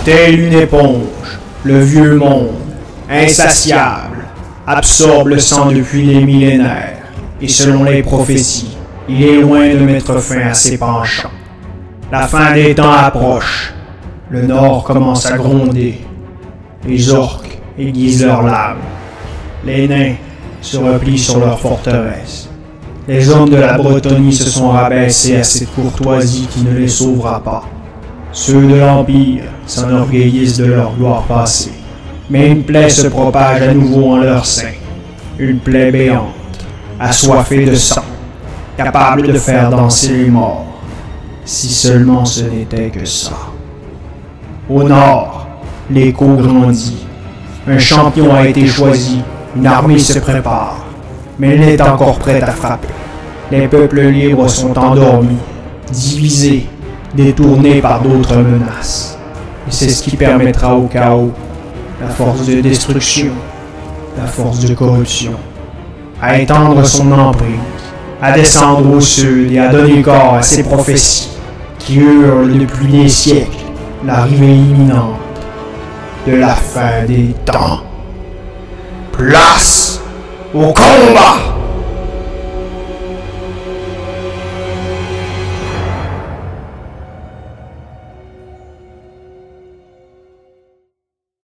Telle une éponge, le vieux monde, insatiable, absorbe le sang depuis des millénaires, et selon les prophéties, il est loin de mettre fin à ses penchants. La fin des temps approche, le nord commence à gronder, les orques aiguisent leurs lames, les nains se replient sur leur forteresse. Les hommes de la Bretonnie se sont rabaissés à cette courtoisie qui ne les sauvera pas. Ceux de l'Empire s'enorgueillissent de leur gloire passée. Mais une plaie se propage à nouveau en leur sein. Une plaie béante, assoiffée de sang, capable de faire danser les morts. Si seulement ce n'était que ça. Au nord, l'écho grandit. Un champion a été choisi, une armée se prépare. Mais elle est encore prête à frapper. Les peuples libres sont endormis, divisés, détournés par d'autres menaces. Et c'est ce qui permettra au chaos, la force de destruction, la force de corruption, à étendre son emprise, à descendre au sud et à donner corps à ces prophéties qui hurlent depuis des siècles l'arrivée imminente de la fin des temps. Place au combat!